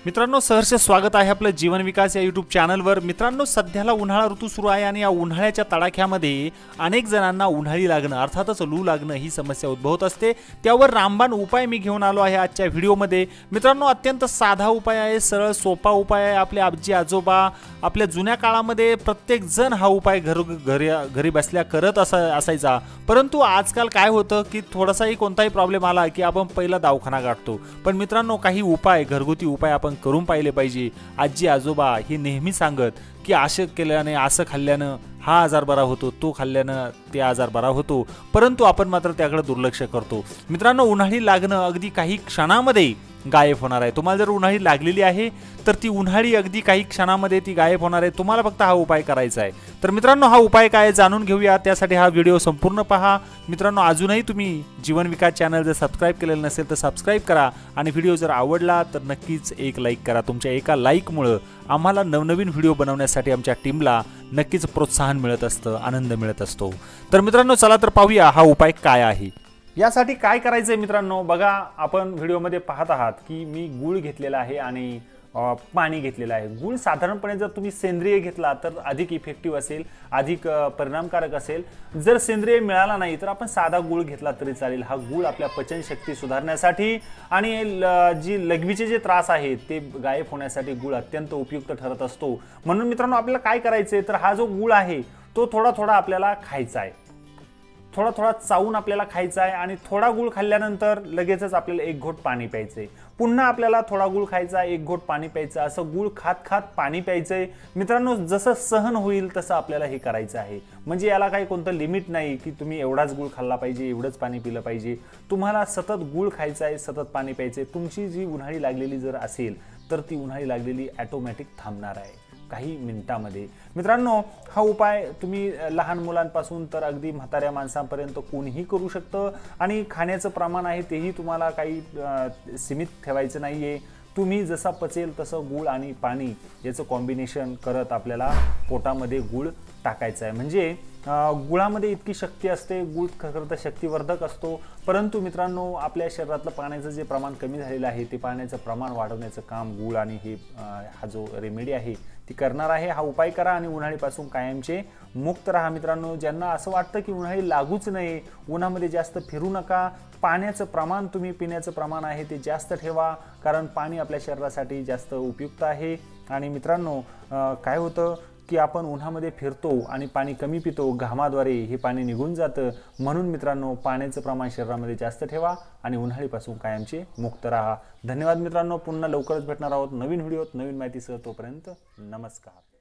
मित्रांनो सहर्ष स्वागत आहे आपलं जीवन विकास या YouTube चॅनलवर। मित्रांनो सध्याला उन्हाळा ऋतू सुरू आहे आणि या उन्हाळ्याच्या तडाख्यामध्ये अनेक जणांना उन्हाळी लागणं अर्थातच लू लागणं ही समस्या उद्भवत असते। त्यावर रामबाण उपाय मी घेऊन आलो आहे आजच्या व्हिडिओमध्ये। मित्रांनो अत्यंत साधा उपाय आहे, सरळ सोपा उपाय आहे। आपले आजी आजोबा आपल्या जुन्या काळामध्ये प्रत्येक जण हा उपाय घरी बसल्या करत असायचा। परंतु आजकाल काय होतं की थोडासाही कोणताही प्रॉब्लेम आला की आपण पहिला दवाखाना गाठतो। पण मित्रांनो काही उपाय घरगुती उपाय आपण करून पाहिले पाहिजे। आजी आजोबा हे नेहमी सांगत की असं केल्याने असं खाल्ल्याने हा आजार बरा होतो, तो खाल्ल्याने ते आजार बरा होतो, परंतु आपण मात्र त्याकडे दुर्लक्ष करतो। मित्रांनो उन्हाळी लागणं अगदी काही क्षणामध्ये गायब होणार आहे। तुम्हाला जर उन्हाळी लागलेली आहे तर ती उन्हाळी अगदी काही क्षणामध्ये ती गायब होणार आहे। तुम्हाला फक्त हा उपाय करायचा आहे। तर मित्रांनो हा उपाय काय जाणून घेऊया, त्यासाठी हा व्हिडिओ संपूर्ण पहा। मित्रांनो अजूनही तुम्ही जीवन विकास चॅनल जर सबस्क्राइब केलेलं नसेल तर सबस्क्राइब करा आणि व्हिडिओ जर आवडला तर नक्कीच एक लाईक करा। तुमच्या एका लाईकमुळे आम्हाला नवनवीन व्हिडिओ बनवण्यासाठी आमच्या टीमला नक्कीच प्रोत्साहन मिळत असतं, आनंद मिळत असतो। तर मित्रांनो चला तर पाहूया हा उपाय काय आहे। यासाठी काय करायचंय मित्रांनो, बघा आपण व्हिडिओमध्ये पाहत आहात की मी गूळ घेतलेला आहे आणि पाणी घेतलेलं आहे। गूळ साधारणपणे जर तुम्ही सेंद्रिय घेतला तर अधिक इफेक्टिव्ह असेल, अधिक परिणामकारक असेल। जर सेंद्रिय मिळाला नाही तर आपण साधा गूळ घेतला तरी चालेल। हा गूळ आपल्या पचनशक्ती सुधारण्यासाठी आणि जी लघवीचे जे त्रास आहेत ते गायब होण्यासाठी गूळ अत्यंत उपयुक्त ठरत असतो। म्हणून मित्रांनो आपल्याला काय करायचंय तर हा जो गूळ आहे तो थोडा थोडा आपल्याला खायचा आहे, थोडा थोडा चावून आपल्याला खायचा आहे आणि थोडा गूळ खाल्ल्यानंतर लगेचच आपल्याला एक घोट पाणी प्यायचंय। पुन्हा आपल्याला थोडा गूळ खायचा, एक घोट पाणी प्यायचं, असं गूळ खात खात पाणी प्यायचंय। मित्रांनो जसं सहन होईल तसं आपल्याला हे करायचं आहे। म्हणजे याला काही कोणतं लिमिट नाही की तुम्ही एवढाच गूळ खाल्ला पाहिजे, एवढंच पाणी पिलं पाहिजे। तुम्हाला सतत गूळ खायचा आहे, सतत पाणी प्यायचंय। तुमची जी उन्हाळी लागलेली जर असेल तर ती उन्हाळी लागलेली ऑटोमॅटिक थांबणार आहे काही मिनिटांमध्ये। मित्रांनो हा उपाय तुम्ही लहान मुलांपासून तर अगदी म्हाताऱ्या माणसांपर्यंत कोणीही करू शकतं आणि खाण्याचं प्रमाण आहे तेही तुम्हाला काही सीमित ठेवायचं नाहीये। तुम्ही जसा पचेल तसं गूळ आणि पाणी याचं कॉम्बिनेशन करत आपल्याला पोटामध्ये गूळ टाकायचं आहे। म्हणजे गुळामध्ये इतकी शक्ती असते, गूळ खरं तर शक्तिवर्धक असतो। परंतु मित्रांनो आपल्या शरीरातलं पाण्याचं जे प्रमाण कमी झालेलं आहे ते पाण्याचं प्रमाण वाढवण्याचं काम गूळ आणि हा जो रेमेडी आहे ती करणार आहे। हा उपाय करा आणि उन्हाळीपासून कायमचे मुक्त राहा। मित्रांनो ज्यांना असं वाटतं की उन्हाळी लागूच नये, उन्हामध्ये जास्त फिरू नका, पाण्याचं प्रमाण तुम्ही पिण्याचं प्रमाण आहे ते जास्त ठेवा, कारण पाणी आपल्या शरीरासाठी जास्त उपयुक्त आहे। आणि मित्रांनो काय होतं की आपण उन्हामध्ये फिरतो आणि पाणी कमी पितो, घामाद्वारे हे पाणी निघून जातं। म्हणून मित्रांनो पाण्याचं प्रमाण शरीरामध्ये जास्त ठेवा आणि उन्हाळीपासून कायमचे मुक्त राहा। धन्यवाद मित्रांनो, पुन्हा लवकरच भेटणार आहोत नवीन व्हिडिओत नवीन माहितीसह। तोपर्यंत नमस्कार।